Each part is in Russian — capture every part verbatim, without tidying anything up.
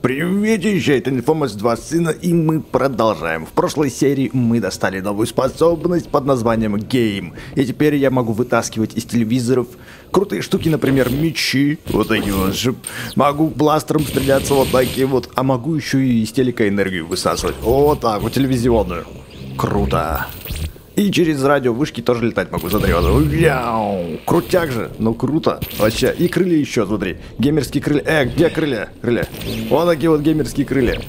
Приветище, это Инфомас два сына, и мы продолжаем. В прошлой серии мы достали новую способность под названием Game. И теперь я могу вытаскивать из телевизоров крутые штуки, например, мечи, вот такие вот же. Могу бластером стреляться вот такие вот, а могу еще и из телека энергию высасывать. Вот так вот, телевизионную. Круто. И через радиовышки тоже летать могу, смотри, вот. Крутяк же, ну круто, вообще. И крылья еще, смотри, геймерские крылья. Э, где крылья? Крылья. Вот такие вот геймерские крылья.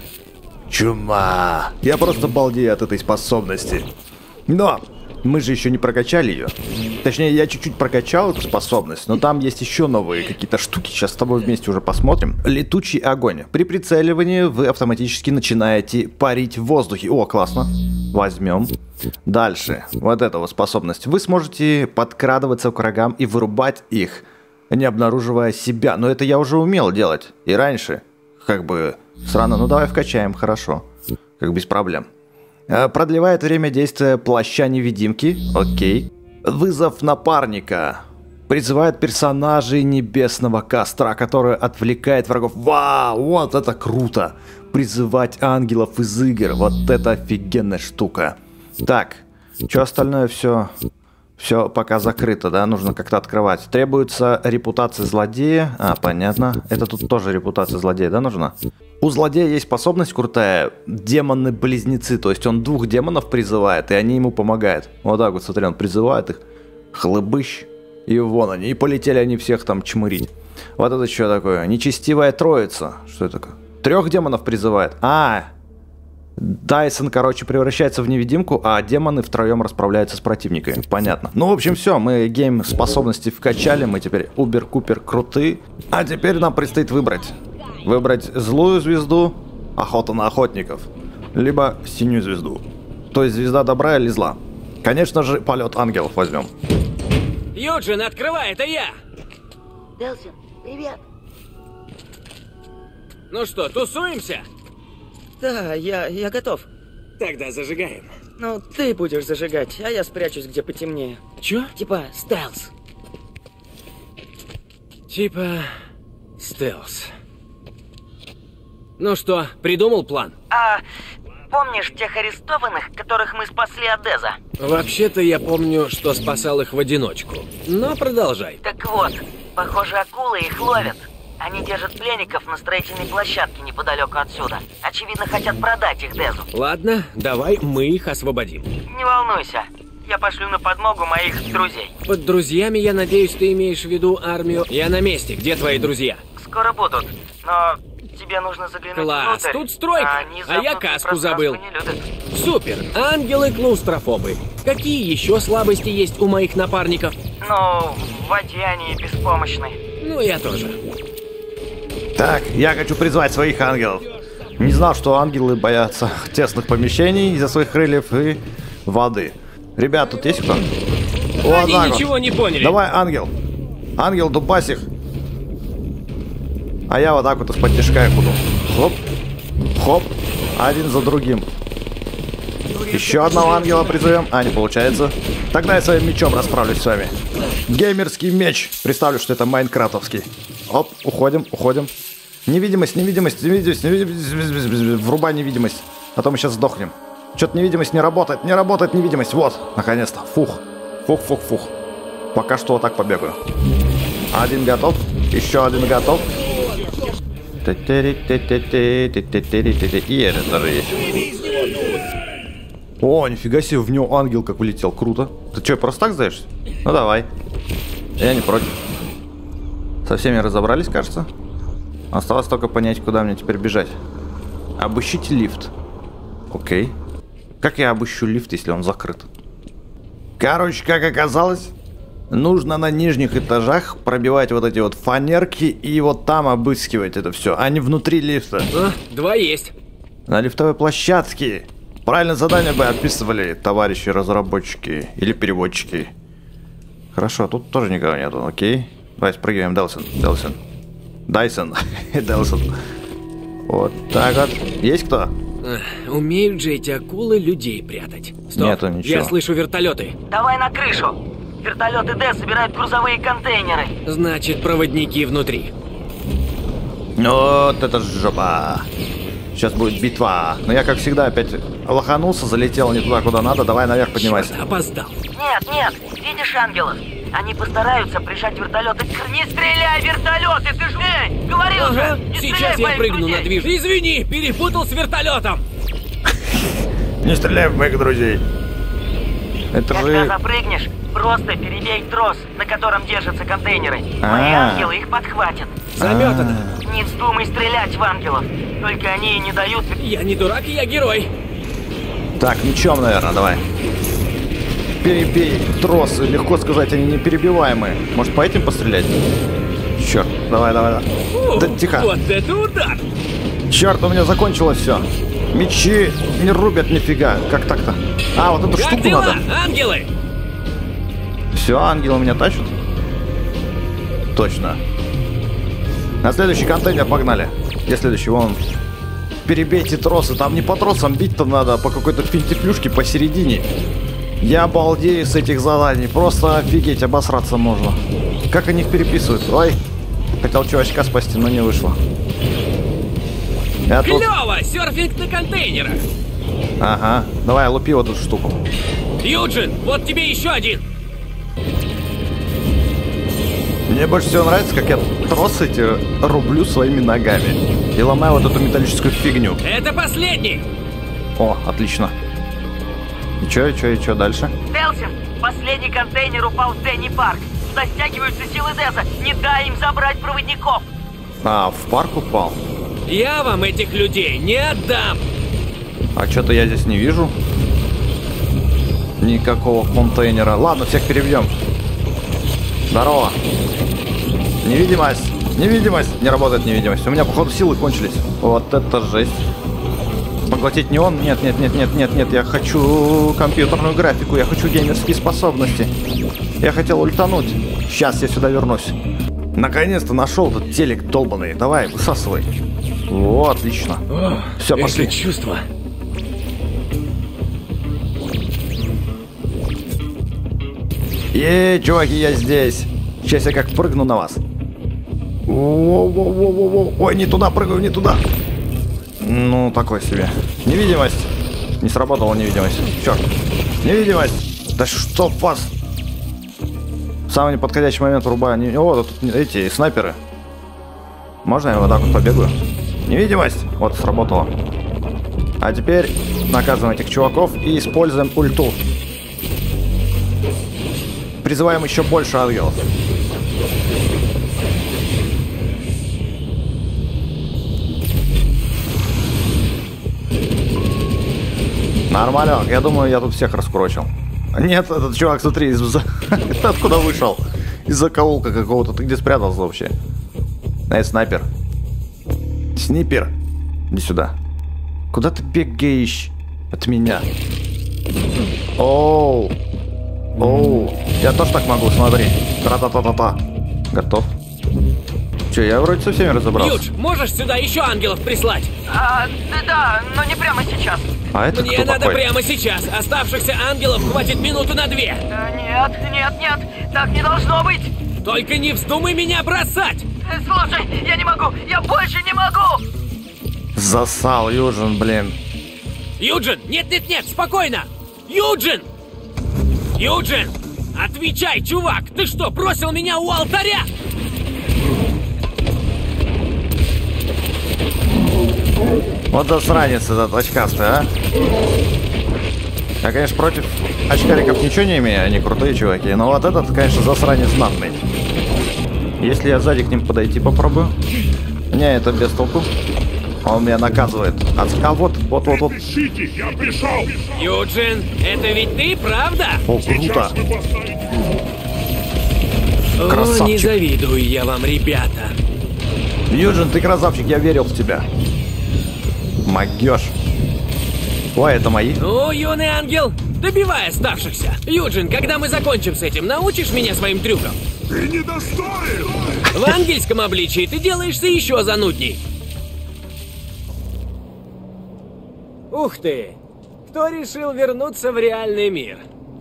Чума. Я просто балдею от этой способности. Но мы же еще не прокачали ее. Точнее, я чуть-чуть прокачал эту способность, но там есть еще новые какие-то штуки. Сейчас с тобой вместе уже посмотрим. Летучий огонь. При прицеливании вы автоматически начинаете парить в воздухе. О, классно. Возьмем. Дальше. Вот эта вот способность. Вы сможете подкрадываться к врагам и вырубать их, не обнаруживая себя. Но это я уже умел делать. И раньше. Как бы срано. Ну давай вкачаем, хорошо. Как без проблем. Продлевает время действия плаща-невидимки. Окей. Вызов напарника. Призывает персонажей небесного костра, который отвлекает врагов. Вау, вот это круто. Призывать ангелов из игр. Вот это офигенная штука. Так, что остальное все... Все пока закрыто, да? Нужно как-то открывать. Требуется репутация злодея. А, понятно. Это тут тоже репутация злодея, да, нужна? У злодея есть способность крутая. Демоны-близнецы. То есть он двух демонов призывает, и они ему помогают. Вот так вот, смотри, он призывает их. Хлыбыщ. И вон они. И полетели они всех там чмырить. Вот это что такое? Нечестивая троица. Что это такое? Трех демонов призывает. А, Дайсон, короче, превращается в невидимку, а демоны втроем расправляются с противниками. Понятно. Ну, в общем, все. Мы гейм способности вкачали. Мы теперь убер-купер крутые. А теперь нам предстоит выбрать. Выбрать злую звезду, охота на охотников, либо синюю звезду. То есть звезда добра или зла. Конечно же, полет ангелов возьмем. Юджин, открывай, это я! Делсин, привет! Ну что, тусуемся? Да, я, я готов. Тогда зажигаем. Ну, ты будешь зажигать, а я спрячусь где потемнее. Чё? Типа стелс. Типа стелс. Ну что, придумал план? А помнишь тех арестованных, которых мы спасли от Деза? Вообще-то я помню, что спасал их в одиночку. Но продолжай. Так вот, похоже, акулы их ловят. Они держат пленников на строительной площадке неподалеку отсюда. Очевидно, хотят продать их Дезу. Ладно, давай мы их освободим. Не волнуйся, я пошлю на подмогу моих друзей. Под друзьями, я надеюсь, ты имеешь в виду армию. Я на месте. Где твои друзья? Скоро будут, но тебе нужно заглянуть Класс, внутрь. тут стройка, Они а я замкнутые каску забыл. пространства не любят. Супер, ангелы-клаустрофобы. Какие еще слабости есть у моих напарников? Ну, в воде они беспомощны. Ну, я тоже. Так, я хочу призвать своих ангелов. Не знал, что ангелы боятся тесных помещений из-за своих крыльев и воды. Ребят, тут есть кто? О, Они так ничего вот. не поняли. Давай, ангел. Ангел, дубасих. А я вот так вот из-под тяжка их буду. Хоп. Хоп. Один за другим. Еще одного ангела призовем. А, не получается. Тогда я своим мечом расправлюсь с вами. Геймерский меч. Представлю, что это майнкрафтовский. Оп, уходим, уходим. Невидимость, невидимость, невидимость, невидимость. Врубай невидимость. А то мы сейчас сдохнем. Что-то невидимость не работает. Не работает невидимость. Вот, наконец-то. Фух. Фух, фух, фух. Пока что вот так побегаю. Один готов. Еще один готов. И этот даже есть. О, нифига себе, в него ангел как улетел. Круто. Ты что, просто так сдаешься? Ну давай. Я не против. Со всеми разобрались, кажется. Осталось только понять, куда мне теперь бежать. Обыщите лифт. Окей. Как я обыщу лифт, если он закрыт? Короче, как оказалось, нужно на нижних этажах пробивать вот эти вот фанерки и вот там обыскивать это все, а не внутри лифта. А, два есть. На лифтовой площадке. Правильно задание бы описывали товарищи разработчики или переводчики. Хорошо, тут тоже никого нету, окей. Давай спрыгиваем, Делсон, Делсон. Дайсон, Делсон. Вот так вот. Есть кто? Эх, умеют же эти акулы людей прятать. Стоп, Нету ничего. Я слышу вертолеты. Давай на крышу. Вертолеты Д собирают грузовые контейнеры. Значит, проводники внутри. Вот это жопа. Сейчас будет битва. Но я, как всегда, опять лоханулся, залетел не туда, куда надо. Давай наверх поднимайся. Черт, опоздал. Нет, нет, видишь ангелов? Они постараются прижать вертолеты. Не стреляй, вертолеты, ты же... Эй, говорил Ага, же! Не сейчас стреляй в я моих прыгну друзей. на движ. Извини, перепутал с вертолетом. Не стреляй в моих друзей. Это Когда же... запрыгнешь, просто перебей трос, на котором держатся контейнеры. Мои А. ангелы их подхватят. Заметано. Не вздумай стрелять в ангелов. Только они и не дают... Я не дурак, я герой. Так, мечом, наверное, давай. Перебей тросы. Легко сказать, они неперебиваемые. Может, по этим пострелять? Черт, давай, давай, давай. О, Да тихо. Вот это удар. Черт, у меня закончилось все. Мечи не рубят нифига. Как так-то? А, вот эту Как штуку дела, надо. ангелы? Все, ангелы меня тащат? Точно. На следующий контейнер погнали. Где следующий? Вон. Перебейте тросы. Там не по тросам бить-то надо, а по какой-то финтифлюшке посередине. Я балдею с этих заданий. Просто офигеть, обосраться можно. Как они их переписывают? Ой. Хотел чувачка спасти, но не вышло. Я тут... Клево! Серфинг на контейнерах. Ага. Давай, лупи вот эту штуку. Юджин, вот тебе еще один. Мне больше всего нравится, как я тросы эти рублю своими ногами. И ломаю вот эту металлическую фигню. Это последний. О, отлично. И чё, и чё, и чё дальше? Делсин, последний контейнер упал в Дэнни Парк. Туда стягиваются силы Деза. Не дай им забрать проводников. А, в парк упал? Я вам этих людей не отдам. А что-то я здесь не вижу. Никакого контейнера. Ладно, всех перебьем. Здорово. Невидимость. Невидимость. Не работает невидимость. У меня, походу, силы кончились. Вот это жесть. Поглотить неон? Нет, нет, нет, нет, нет, нет. Я хочу компьютерную графику. Я хочу геймерские способности. Я хотел ультануть. Сейчас я сюда вернусь. Наконец-то нашел этот телек долбанный. Давай, высасывай. О, отлично. Все, пошли. Это чувство. Ей, чуваки, я здесь. Сейчас я как прыгну на вас. Во-во-во-во-во. Ой, не туда прыгаю, не туда. Ну, такой себе. Невидимость. Не сработала невидимость. Черт. Невидимость. Да что вас? В самый неподходящий момент врубаю. Не... О, тут эти снайперы. Можно я вот так вот побегаю? Невидимость. Вот, сработало. А теперь наказываем этих чуваков и используем ульту. Призываем еще больше ангелов. Нормально. Я думаю, я тут всех раскурочил. Нет, этот чувак, смотри, из... откуда вышел? Из закоулка какого-то. Ты где спрятался вообще? Эй, снайпер. Снипер. Иди сюда. Куда ты бегаешь от меня? Оу. Оу. Я тоже так могу, смотри. Тра-та-та-та-та. Готов. Че, я вроде со всеми разобрался. Юдж, можешь сюда еще ангелов прислать? А, да, но не прямо сейчас. А это Мне кто надо такой? прямо сейчас. Оставшихся ангелов хватит минуту на две. Э, Нет, нет, нет, так не должно быть. Только не вздумай меня бросать. Э, Слушай, я не могу, я больше не могу. Засал, Юджин, блин. Юджин, нет-нет-нет, спокойно. Юджин! Юджин! Отвечай, чувак! Ты что, бросил меня у алтаря? Вот засранец этот очкастый, а. Я, конечно, против очкариков ничего не имею, они крутые чуваки. Но вот этот, конечно, засранец знатный. Если я сзади к ним подойти попробую. Не, это без толку. Он меня наказывает. А, а вот, вот, вот, вот. Ищите, я пришел! Юджин, это ведь ты, правда? О, круто. Вы поставите... О, не Красавчик. завидую я вам, ребята. Юджин, ты красавчик, я верил в тебя. Могёшь. Ой, это мои. Ну, юный ангел, добивай оставшихся. Юджин, когда мы закончим с этим, научишь меня своим трюкам? Ты не достоин! В ангельском обличии ты делаешься еще занудней. Ух ты! Кто решил вернуться в реальный мир?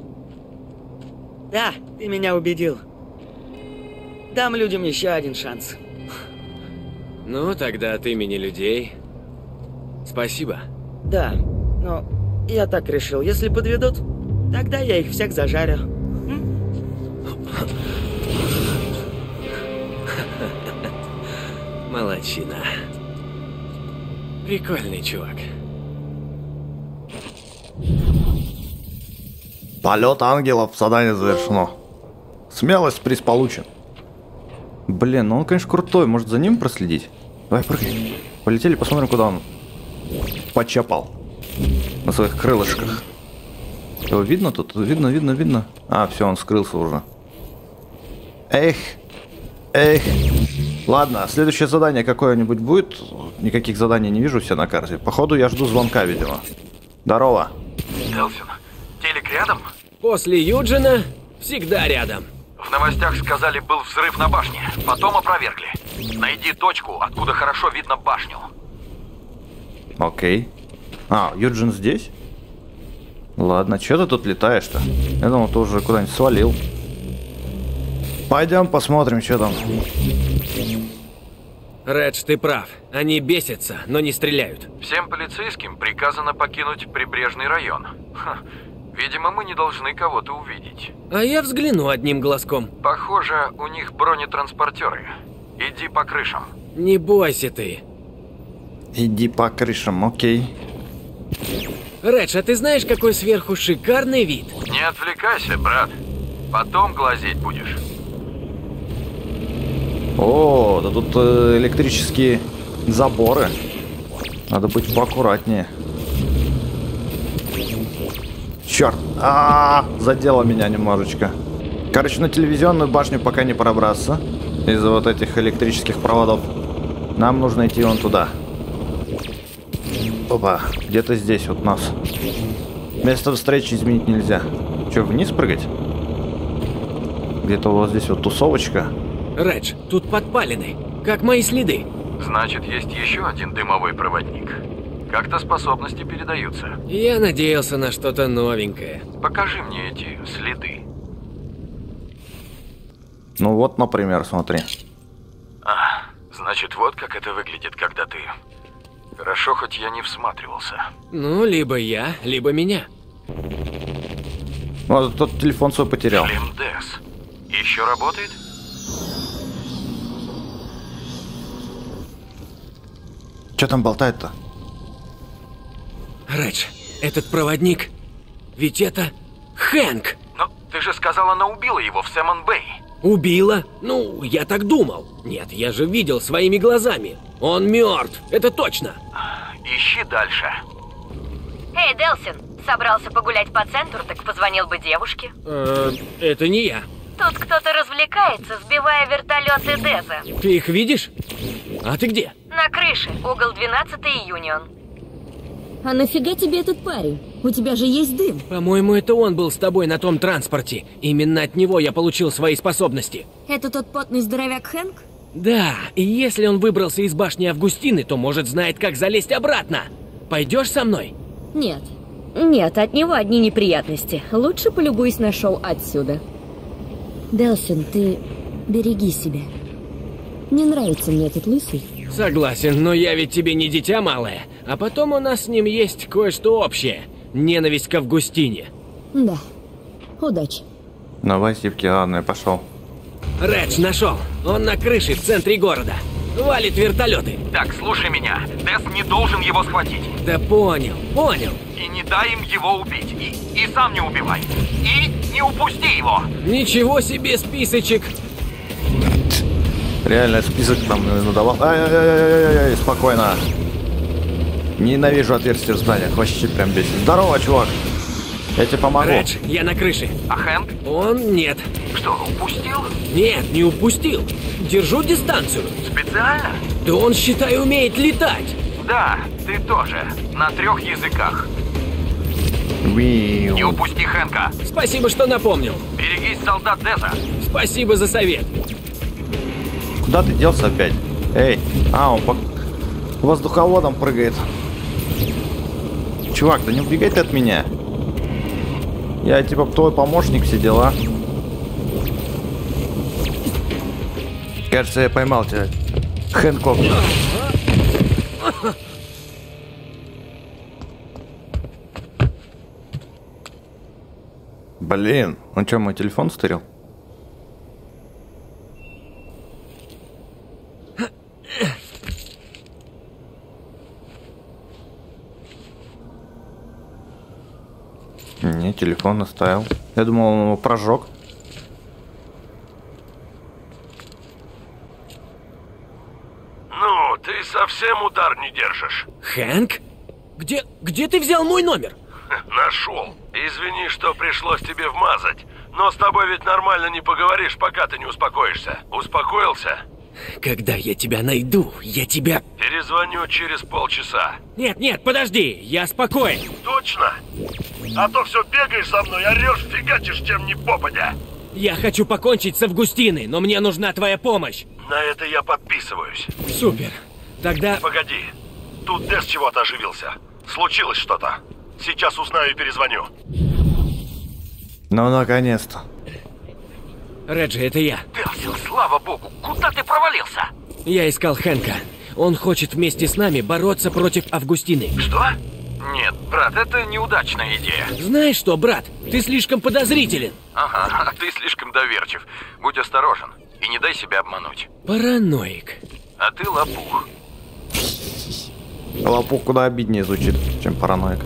Да, ты меня убедил. Дам людям еще один шанс. Ну, тогда от имени людей. Спасибо. Да, но я так решил, если подведут, тогда я их всех зажарю. Молодчина. Прикольный чувак. Полет ангелов, задание завершено. Смелость, приз получен. Блин, ну он, конечно, крутой. Может, за ним проследить? Давай, прыгай. Полетели, посмотрим, куда он почапал. На своих крылышках. Его видно тут? Видно, видно, видно. А, все, он скрылся уже. Эх. Эх. Ладно, следующее задание какое-нибудь будет? Никаких заданий не вижу все на карте. Походу, я жду звонка, видимо. Здорово. Делсин, телек рядом? После Юджина всегда рядом. В новостях сказали, был взрыв на башне. Потом опровергли. Найди точку, откуда хорошо видно башню. Окей. А, Юджин здесь? Ладно, что ты тут летаешь-то? Я думал, ты уже куда-нибудь свалил. Пойдем посмотрим, что там. Редж, ты прав. Они бесятся, но не стреляют. Всем полицейским приказано покинуть прибрежный район. Ха, видимо, мы не должны кого-то увидеть. А я взгляну одним глазком. Похоже, у них бронетранспортеры. Иди по крышам. Не бойся ты. Иди по крышам, окей. Редж, а ты знаешь, какой сверху шикарный вид? Не отвлекайся, брат. Потом глазеть будешь. О, да тут э, электрические заборы. Надо быть поаккуратнее. Черт, а, -а, -а задело меня немножечко. Короче, на телевизионную башню пока не пробраться из-за вот этих электрических проводов. Нам нужно идти вон туда. Опа, где-то здесь вот нас. Место встречи изменить нельзя. Че, вниз прыгать? Где-то вот здесь вот тусовочка. Редж, тут подпалины, как мои следы. Значит, есть еще один дымовой проводник. Как-то способности передаются. Я надеялся на что-то новенькое. Покажи мне эти следы. Ну вот, например, смотри. А, значит, вот как это выглядит, когда ты... Хорошо, хоть я не всматривался. Ну, либо я, либо меня. Вот тот телефон свой потерял. Линдес. Еще работает? Что там болтает-то? Редж, этот проводник, ведь это Хэнк. Но ты же сказала, она убила его в Сэмон-Бэй. Убила? Ну, я так думал. Нет, я же видел своими глазами. Он мертв, это точно. Ищи дальше. Эй, Делсин, собрался погулять по центру, так позвонил бы девушке. Э, это не я. Тут кто-то развлекается, сбивая вертолеты Деза. Ты их видишь? А ты где? На крыше, угол двенадцатый и Юнион. А нафига тебе этот парень? У тебя же есть дым. По-моему, это он был с тобой на том транспорте. Именно от него я получил свои способности. Это тот потный здоровяк Хэнк? Да, и если он выбрался из башни Августины, то, может, знает, как залезть обратно. Пойдешь со мной? Нет. Нет, от него одни неприятности. Лучше полюбуйся на шоу отсюда. Делсин, ты береги себя. Не нравится мне этот лысый. Согласен, но я ведь тебе не дитя малое. А потом у нас с ним есть кое-что общее. Ненависть к Августине. Да. Удачи. Давай, Сивки, ладно, я пошел. Редж нашел. Он на крыше в центре города. Валит вертолеты. Так, слушай меня. Дес не должен его схватить. Да понял, понял. И не дай им его убить. И, и сам не убивай. И не упусти его. Ничего себе списочек. Реально список там надавал. Ай-яй-яй-яй-яй, спокойно. Ненавижу отверстия в зданиях. Вообще прям бесит. Здорово, чувак. Я тебе помогу. Редж, я на крыше. А Хэнк? Он нет. Что, упустил? Нет, не упустил. Держу дистанцию. Специально? Да он, считай, умеет летать. Да, ты тоже. На трех языках. Виу. Не упусти Хэнка. Спасибо, что напомнил. Берегись, солдат Деза. Спасибо за совет. Куда ты делся опять? Эй, а, он по воздуховодам прыгает. Чувак, да не убегай ты от меня. Я типа твой помощник, все дела. Кажется, я поймал тебя. Хэнкок. Блин, он что, мой телефон стырил? Не, телефон оставил. Я думал, он его прожег. Ну, ты совсем удар не держишь. Хэнк? Где, где ты взял мой номер? Нашел. Извини, что пришлось тебе вмазать. Но с тобой ведь нормально не поговоришь, пока ты не успокоишься. Успокоился? Когда я тебя найду, я тебя... Перезвоню через полчаса. Нет, нет, подожди, я спокоен. Точно? А то все бегаешь за мной, орешь, фигачишь, чем не попадя. Я хочу покончить с Августиной, но мне нужна твоя помощь. На это я подписываюсь. Супер. Тогда... Погоди. Тут Дэс чего-то оживился. Случилось что-то. Сейчас узнаю и перезвоню. Ну, наконец-то. Реджи, это я. Делсин, слава богу, куда ты провалился? Я искал Хэнка. Он хочет вместе с нами бороться против Августины. Что? Нет, брат, это неудачная идея. Знаешь что, брат, ты слишком подозрителен. Ага, ты слишком доверчив. Будь осторожен и не дай себя обмануть. Параноик. А ты лопух. Лопух куда обиднее звучит, чем параноик.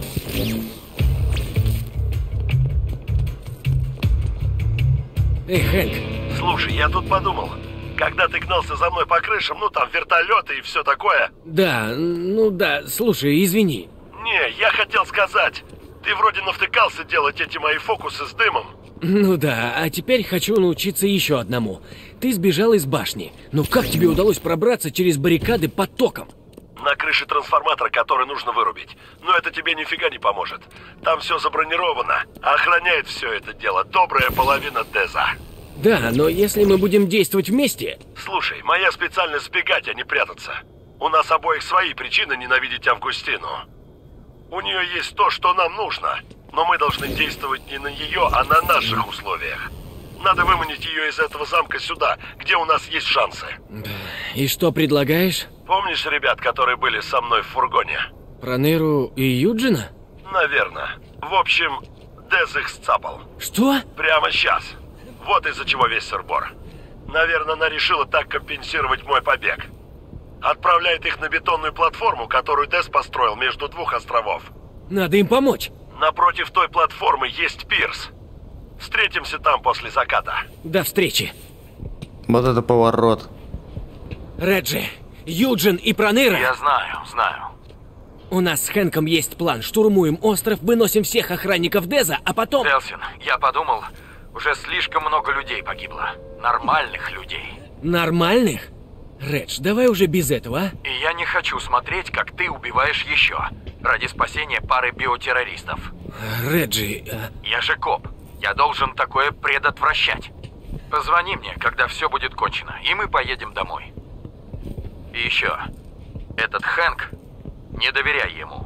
Эй, Хэнк. Слушай, я тут подумал. Когда ты гнался за мной по крышам, ну там вертолеты и все такое. Да, ну да, слушай, извини. Не, я хотел сказать. Ты вроде навтыкался делать эти мои фокусы с дымом. Ну да, а теперь хочу научиться еще одному. Ты сбежал из башни. Но как тебе удалось пробраться через баррикады под током? На крыше трансформатора, который нужно вырубить. Но это тебе нифига не поможет. Там все забронировано. А охраняет все это дело добрая половина Деза. Да, но если мы будем действовать вместе... Слушай, моя специальность сбегать, а не прятаться. У нас обоих свои причины ненавидеть Августину. У нее есть то, что нам нужно. Но мы должны действовать не на ее, а на наших условиях. Надо выманить ее из этого замка сюда, где у нас есть шансы. И что предлагаешь? Помнишь ребят, которые были со мной в фургоне? Проныру и Юджина? Наверное. В общем, Дез их сцапал. Что? Прямо сейчас. Вот из-за чего весь сыр-бор. Наверное, она решила так компенсировать мой побег. Отправляет их на бетонную платформу, которую Дез построил между двух островов. Надо им помочь. Напротив той платформы есть пирс. Встретимся там после заката. До встречи. Вот это поворот. Реджи, Юджин и Проныра. Я знаю, знаю. У нас с Хэнком есть план. Штурмуем остров, выносим всех охранников Деза, а потом... Делсин, я подумал, уже слишком много людей погибло. Нормальных людей. Нормальных? Редж, давай уже без этого, а? И я не хочу смотреть, как ты убиваешь еще. Ради спасения пары биотеррористов. Реджи... А... Я же коп. Я должен такое предотвращать. Позвони мне, когда все будет кончено, и мы поедем домой. И еще. Этот Хэнк, не доверяй ему.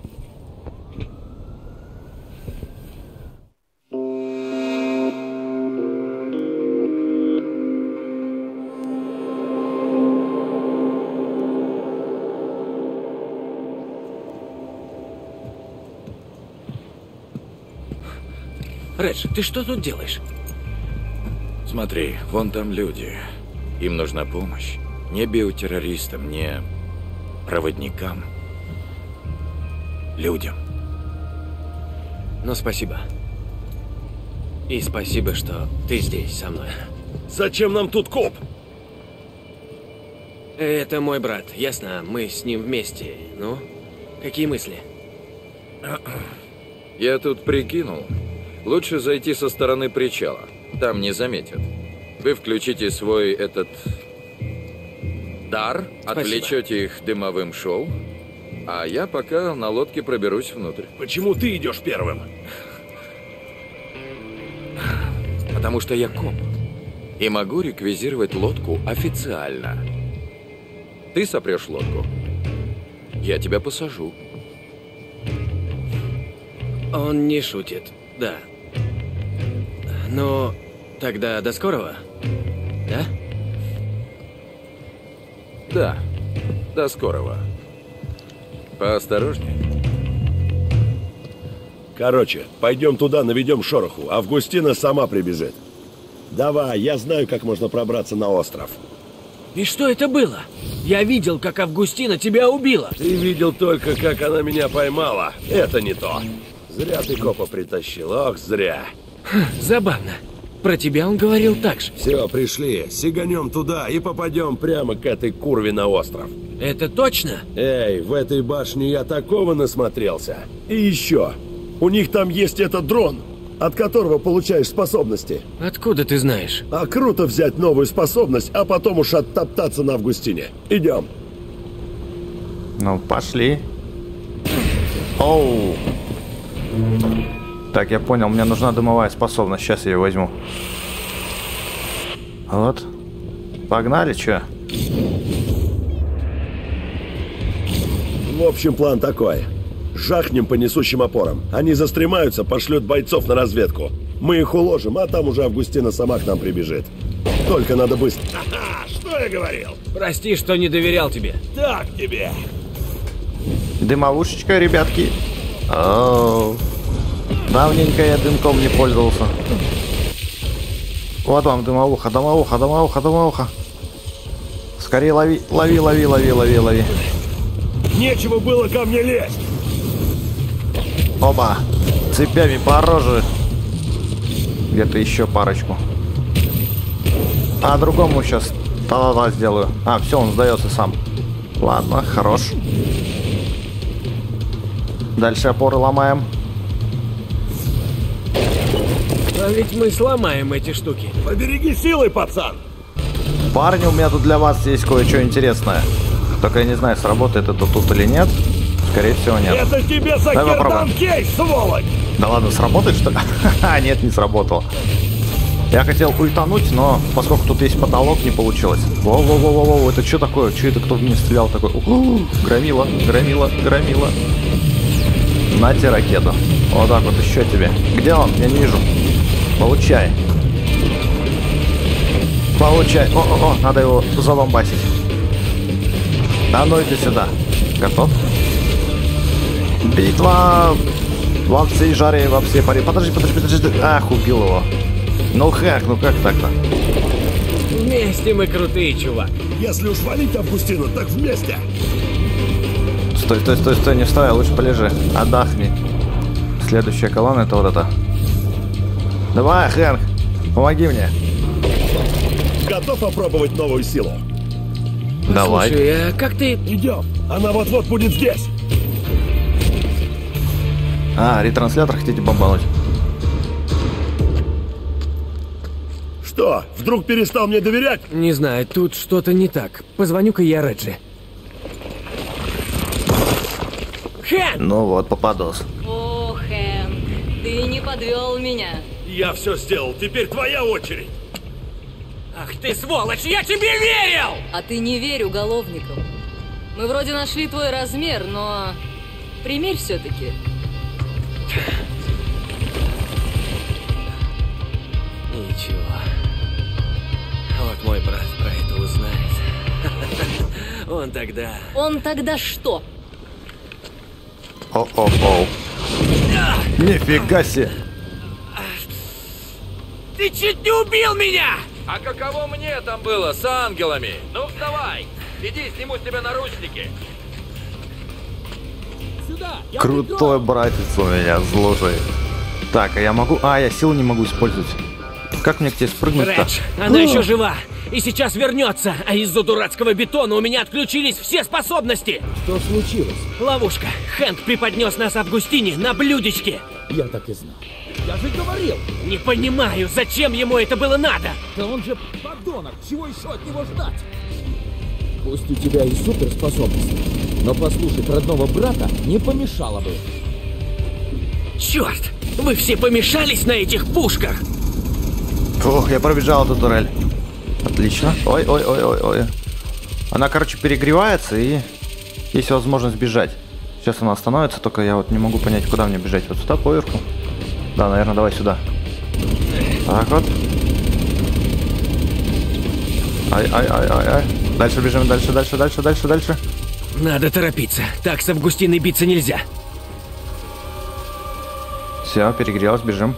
Редж, ты что тут делаешь? Смотри, вон там люди. Им нужна помощь. Не биотеррористам, не проводникам. Людям. Ну, спасибо. И спасибо, что ты здесь со мной. Зачем нам тут коп? Это мой брат, ясно? Мы с ним вместе. Ну, какие мысли? Я тут прикинул. Лучше зайти со стороны причала. Там не заметят. Вы включите свой этот... дар, Спасибо. отвлечете их дымовым шоу, а я пока на лодке проберусь внутрь. Почему ты идешь первым? Потому что я коп. И могу реквизировать лодку официально. Ты сопрешь лодку. Я тебя посажу. Он не шутит, да. Ну, тогда до скорого, да? Да. До скорого. Поосторожнее. Короче, пойдем туда, наведем шороху. Августина сама прибежит. Давай, я знаю, как можно пробраться на остров. И что это было? Я видел, как Августина тебя убила. Ты видел только, как она меня поймала. Это не то. Зря ты копа притащил, ох, зря. Хм, забавно. Про тебя он говорил так же. Все, пришли. Сиганем туда и попадем прямо к этой курве на остров. Это точно? Эй, в этой башне я такого насмотрелся. И еще. У них там есть этот дрон, от которого получаешь способности. Откуда ты знаешь? А круто взять новую способность, а потом уж оттоптаться на Августине. Идем. Ну, пошли. Оу. Так, я понял, мне нужна дымовая способность. Сейчас я ее возьму. Вот. Погнали, чё? В общем, план такой. Жахнем по несущим опорам. Они застремаются, пошлют бойцов на разведку. Мы их уложим, а там уже Августина сама к нам прибежит. Только надо быстро. Ага, что я говорил? Прости, что не доверял тебе. Так тебе. Дымовушечка, ребятки. Оу. Давненько я дымком не пользовался. Вот вам дымовуха, дымовуха, дымовуха, дымовуха. Скорее лови, лови, лови, лови, лови, лови. Нечего было ко мне лезть. Оба. Цепями по роже. Где-то еще парочку. А другому сейчас та-та-та сделаю. А, все, он сдается сам. Ладно, хорош. Дальше опоры ломаем. А ведь мы сломаем эти штуки. Побереги силой, пацан. Парни, у меня тут для вас есть кое-что интересное. Только я не знаю, сработает это тут или нет. Скорее всего, нет. Это тебе за хердан кейс, сволочь! Да ладно, сработает, что ли? Ха, нет, не сработало. Я хотел ультануть, но поскольку тут есть потолок, не получилось. Воу-воу-воу-воу, это что такое? Что это, кто в меня стрелял такой? У-у-у, громила, громила, громила. Нате ракету. Вот так вот, еще тебе. Где он? Я не вижу. Получай. Получай. О-о-о, надо его заломбасить. А ну иди сюда. Готов? Битва во всей жаре, во всей паре. Подожди, подожди, подожди. Ах, убил его. Ну как, ну как так-то? Вместе мы крутые, чувак. Если уж валить Августину, так вместе. Стой, стой, стой, стой, не вставай, лучше полежи. Отдохни. Следующая колонна это вот это. Давай, Хэнк, помоги мне. Готов попробовать новую силу? Давай. Слушай, а как ты... Идем. Она вот-вот будет здесь. А, ретранслятор хотите бомбануть? Что, вдруг перестал мне доверять? Не знаю, тут что-то не так. Позвоню-ка я Реджи. Хэнк! Ну вот, попадос. О, Хэнк, ты не подвел меня. Я все сделал, теперь твоя очередь. Ах ты сволочь, я тебе верил! А ты не верь уголовникам. Мы вроде нашли твой размер, но примерь все-таки. Ничего. Вот мой брат про это узнает. Он тогда... Он тогда что? О-о-о. Нифига себе. Ты чуть не убил меня! А каково мне там было с ангелами? Ну вставай! Иди, сниму с тебя наручники. Сюда! Крутой братец у меня, слушай. Так, а я могу... А, я силу не могу использовать. Как мне к тебе спрыгнуть-то? Редж, она еще жива! И сейчас вернется, а из-за дурацкого бетона у меня отключились все способности! Что случилось? Ловушка. Хэнк преподнес нас Августине на блюдечке. Я так и знал. Я же говорил! Не понимаю, зачем ему это было надо? Да он же подонок! Чего еще от него ждать? Пусть у тебя и суперспособности, но послушать родного брата не помешало бы. Черт! Вы все помешались на этих пушках! Фух, я пробежал эту турель. Отлично. Ой-ой-ой-ой-ой. Она, короче, перегревается и есть возможность бежать. Сейчас она остановится, только я вот не могу понять, куда мне бежать. Вот сюда, поверху. Да, наверное, давай сюда. Так вот. Ай-ай-ай-ай-ай. Дальше бежим, дальше, дальше, дальше, дальше, дальше. Надо торопиться. Так с Августиной биться нельзя. Все, перегрелась, бежим.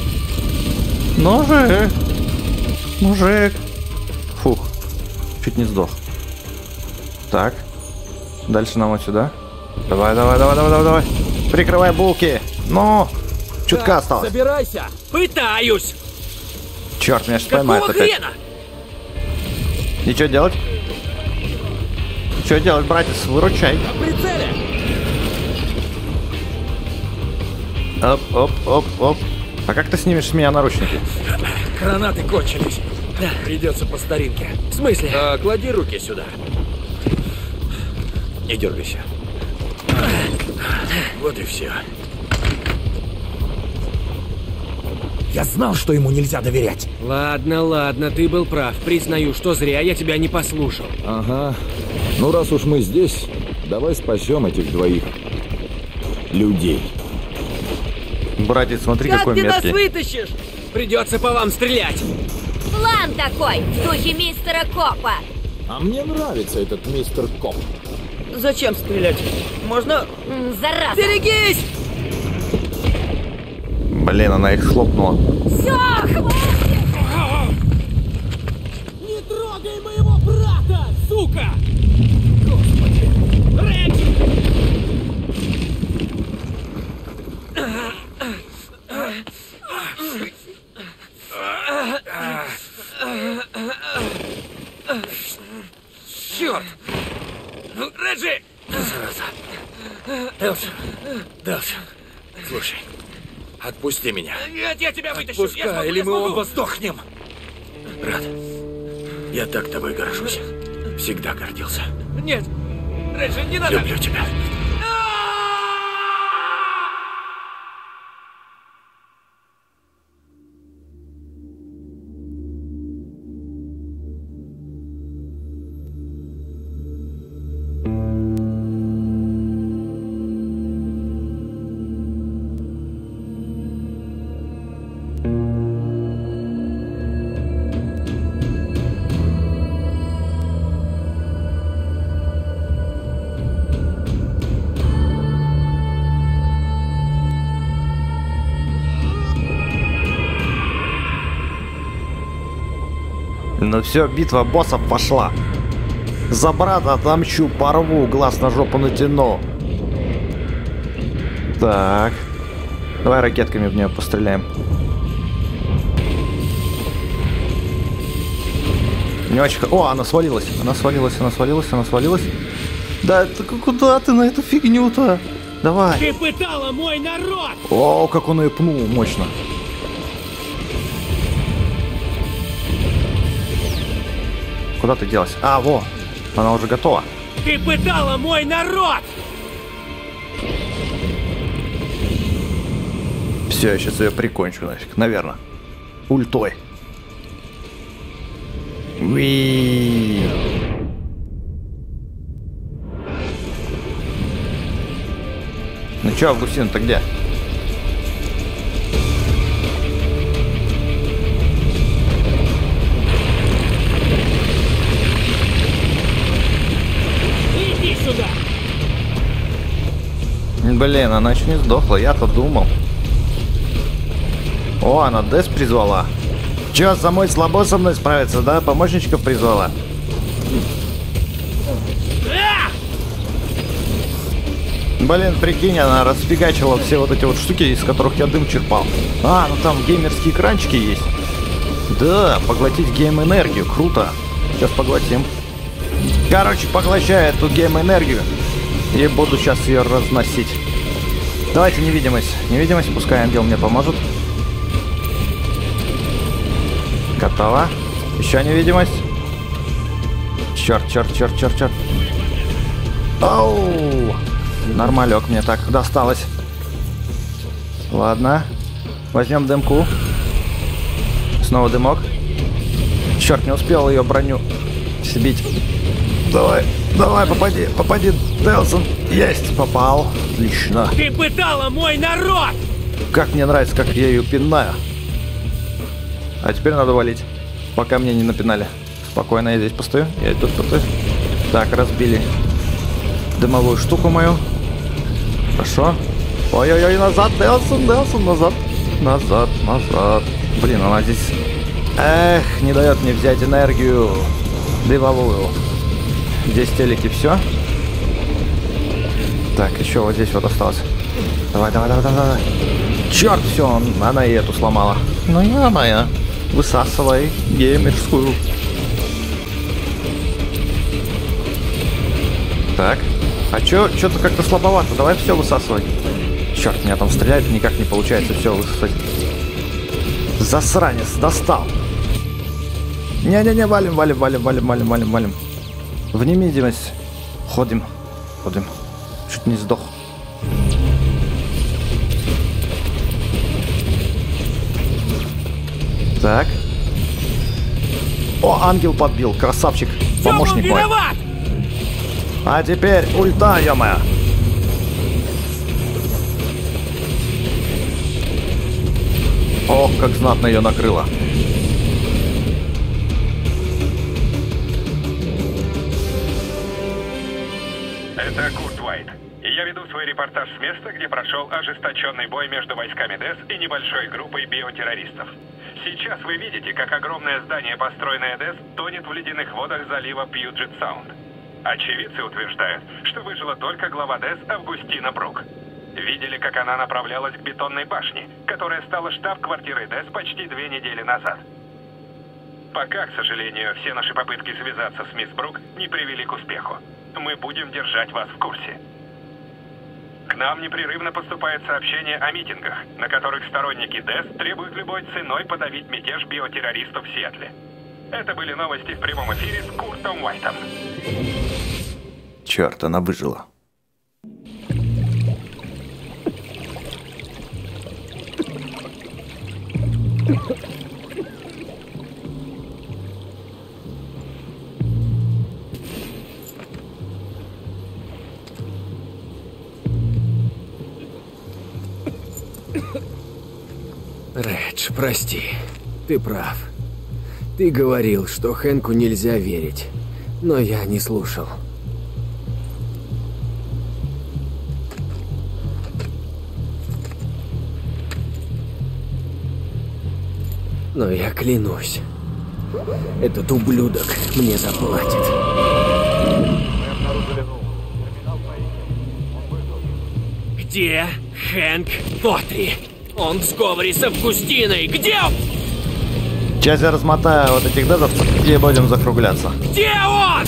Мужик! Мужик! Фух, чуть не сдох. Так, дальше нам вот сюда. Давай, давай, давай, давай, давай, давай. Прикрывай булки. Ну, чутка Так, осталось. Собирайся. Пытаюсь. Черт, меня сейчас Какого поймают опять. хрена? И что делать? Что делать, братец? Выручай. Прицеле. Оп, оп, оп, оп. А как ты снимешь с меня наручники? Гранаты кончились. Придется по старинке. В смысле? А, клади руки сюда. Не дергайся. Вот и все. Я знал, что ему нельзя доверять. Ладно, ладно, ты был прав. Признаю, что зря я тебя не послушал. Ага. Ну, раз уж мы здесь, давай спасем этих двоих людей. Братец, смотри, Как какой ты нас меткий. вытащишь? Придется по вам стрелять. План такой, в духе мистера Копа. А мне нравится этот мистер Коп. Зачем стрелять? Можно... М, Зараза. Берегись! Блин, она их хлопнула. Все, хватит! Не трогай моего брата, сука! Господи! Рэнди! Черт! Рэнди! Делсон, Делсон, слушай, отпусти меня. Нет, я тебя вытащу! Я Пускай, смогу, или я мы смогу. оба сдохнем. Брат, я так тобой горжусь. Всегда гордился. Нет! Рэнди, не надо! Люблю тебя. Ну все, битва боссов пошла. За брата отомщу, порву, глаз на жопу натяну. Так. Давай ракетками в нее постреляем. Не очень... О, она свалилась. Она свалилась, она свалилась, она свалилась. Да, ты куда ты на эту фигню-то? Давай. Ты пытала мой народ! О, как он ее пнул мощно. Куда ты делась? А, во, она уже готова. Ты пытала мой народ! Все, я сейчас ее прикончу нафиг, наверное. Ультой. Уи. Ну чё, Августин-то где? Иди сюда! Блин, она еще не сдохла, я-то думал. О, она Дэс призвала. Чё, самой слабо со мной справиться, да? Помощничков призвала. Блин, прикинь, она расфигачила все вот эти вот штуки, из которых я дым черпал. А, ну там геймерские экранчики есть. Да, поглотить гейм-энергию, круто. Сейчас поглотим. Короче, поглощаю эту гейм-энергию и буду сейчас ее разносить. Давайте невидимость. Невидимость, пускай ангел мне поможет. Готово. Еще невидимость. Черт, черт, черт, черт, черт. Оу! Нормалек мне так досталось. Ладно. Возьмем дымку. Снова дымок. Черт, не успел ее броню сбить. Давай, давай, попади, попади, Делсон. Есть, попал. Отлично. Ты пытала мой народ! Как мне нравится, как я ее пинаю. А теперь надо валить, пока мне не напинали. Спокойно, я здесь постою. Я тут постою. Так, разбили дымовую штуку мою. Хорошо. Ой-ой-ой, назад, Делсон, Делсон, назад. Назад, назад. Блин, она здесь... Эх, не дает мне взять энергию дымовую. Здесь телеки, все. Так, еще вот здесь вот осталось. Давай, давай, давай, давай. Черт, все, он, она и эту сломала. Ну я моя. Высасывай геймерскую. Так. А чё, что-то как-то слабовато. Давай все высасывай. Черт, меня там стреляет, никак не получается все высосать. Засранец, достал. Не-не-не, валим, валим, валим, валим, валим, валим, валим. В немедимость. Ходим, ходим. Чуть не сдох. Так. О, ангел подбил, красавчик. Помощник мой. А теперь ульта, ё-моё. Ох, как знатно ее накрыло. Это Курт Уайт. И я веду свой репортаж с места, где прошел ожесточенный бой между войсками ДЭС и небольшой группой биотеррористов. Сейчас вы видите, как огромное здание, построенное ДЭС, тонет в ледяных водах залива Пьюджет Саунд. Очевидцы утверждают, что выжила только глава ДЭС Августина Брук. Видели, как она направлялась к бетонной башне, которая стала штаб-квартирой ДЭС почти две недели назад. Пока, к сожалению, все наши попытки связаться с мисс Брук не привели к успеху. Мы будем держать вас в курсе. К нам непрерывно поступают сообщения о митингах, на которых сторонники ДЭС требуют любой ценой подавить мятеж биотеррористов в Сиэтле. Это были новости в прямом эфире с Куртом Уайтом. Черт, она выжила. Редж, прости. Ты прав. Ты говорил, что Хэнку нельзя верить. Но я не слушал. Но я клянусь, этот ублюдок мне заплатит. Где Хэнк Потри? Он в сговоре с Августиной. Где он? Сейчас я размотаю вот этих дезовцев и будем закругляться. Где он?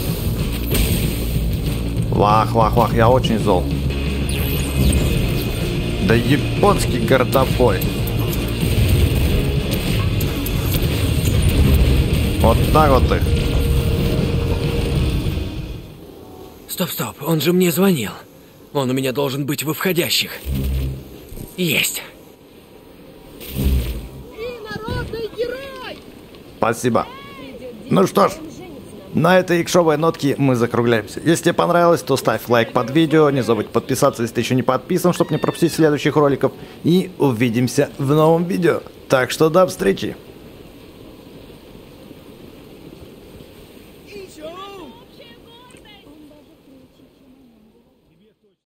Вах, вах, вах, я очень зол. Да японский городовой. Вот так вот их. Стоп, стоп, он же мне звонил. Он у меня должен быть во входящих. Есть. Спасибо. Ну что ж, на этой икшовой нотке мы закругляемся. Если тебе понравилось, то ставь лайк под видео. Не забудь подписаться, если ты еще не подписан, чтобы не пропустить следующих роликов. И увидимся в новом видео. Так что до встречи.